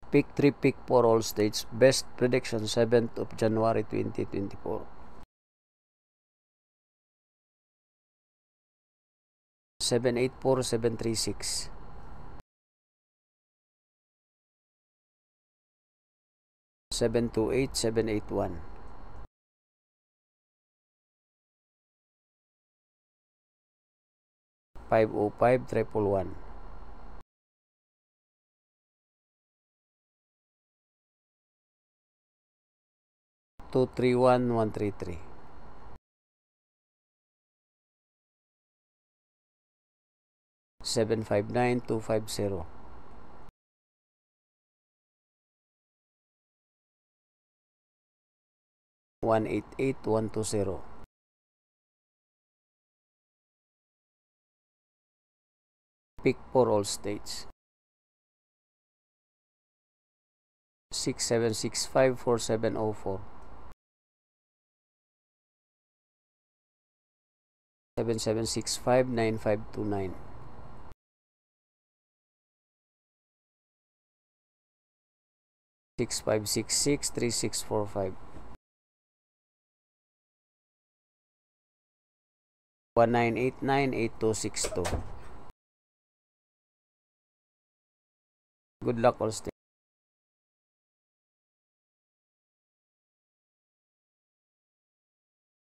Pick 3, pick 4 all states. Best prediction 7th of January 2024. 784, 736. 728, 781. 505, 111. 231, 133. 759, 250. 188, 120. Pick 4 all states. 6765, 4704. 7765, 9529. 6566, 3645. 1989, 8262. Good luck all states.